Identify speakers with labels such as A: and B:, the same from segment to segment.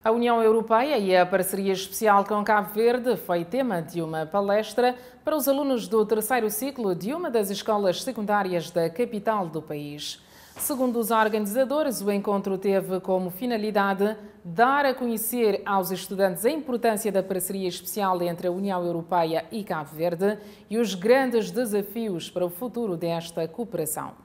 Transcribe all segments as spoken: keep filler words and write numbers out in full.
A: A União Europeia e a parceria especial com Cabo Verde foi tema de uma palestra para os alunos do terceiro ciclo de uma das escolas secundárias da capital do país. Segundo os organizadores, o encontro teve como finalidade dar a conhecer aos estudantes a importância da parceria especial entre a União Europeia e Cabo Verde e os grandes desafios para o futuro desta cooperação.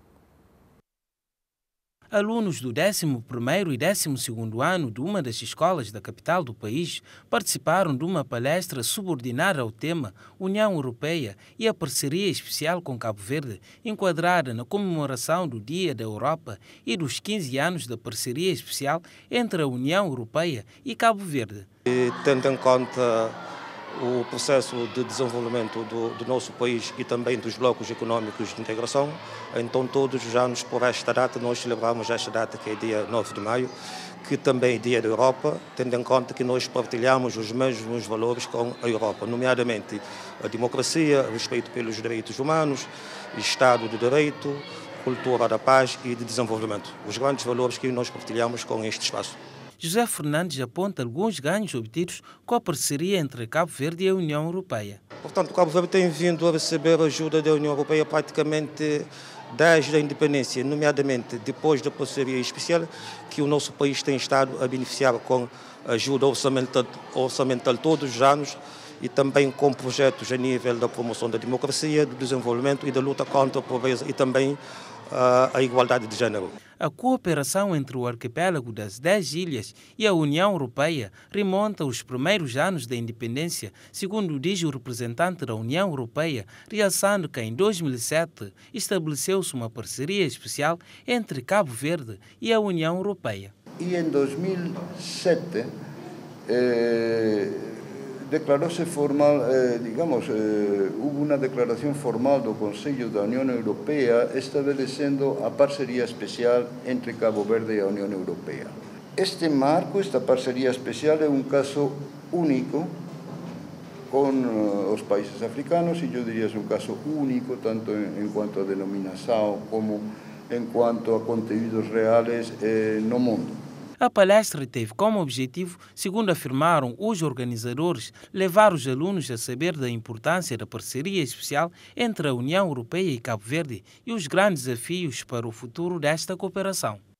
B: Alunos do décimo primeiro e décimo segundo ano de uma das escolas da capital do país participaram de uma palestra subordinada ao tema União Europeia e a parceria especial com Cabo Verde, enquadrada na comemoração do Dia da Europa e dos quinze anos da parceria especial entre a União Europeia e Cabo Verde.
C: E, tendo em conta o processo de desenvolvimento do, do nosso país e também dos blocos econômicos de integração, então todos os anos por esta data nós celebramos esta data que é dia nove de maio, que também é dia da Europa, tendo em conta que nós partilhamos os mesmos valores com a Europa, nomeadamente a democracia, o respeito pelos direitos humanos, Estado de Direito, cultura da paz e de desenvolvimento. Os grandes valores que nós partilhamos com este espaço.
B: José Fernandes aponta alguns ganhos obtidos com a parceria entre Cabo Verde e a União Europeia.
C: Portanto, Cabo Verde tem vindo a receber ajuda da União Europeia praticamente desde a independência, nomeadamente depois da parceria especial, que o nosso país tem estado a beneficiar com ajuda orçamental, orçamental todos os anos e também com projetos a nível da promoção da democracia, do desenvolvimento e da luta contra a pobreza e também a igualdade de género.
B: A cooperação entre o arquipélago das dez ilhas e a União Europeia remonta aos primeiros anos da independência, segundo diz o representante da União Europeia, realçando que em dois mil e sete estabeleceu-se uma parceria especial entre Cabo Verde e a União Europeia.
D: E em dois mil e sete eh, declarou-se formal, eh, digamos, eh, houve uma declaração formal do Conselho da União Europeia estabelecendo a parceria especial entre Cabo Verde e a União Europeia. Este marco, esta parceria especial é um caso único com uh, os países africanos e eu diria é um caso único tanto em, em quanto a denominação como em quanto a conteúdos reais eh, no mundo.
B: A palestra teve como objetivo, segundo afirmaram os organizadores, levar os alunos a saber da importância da parceria especial entre a União Europeia e Cabo Verde e os grandes desafios para o futuro desta cooperação.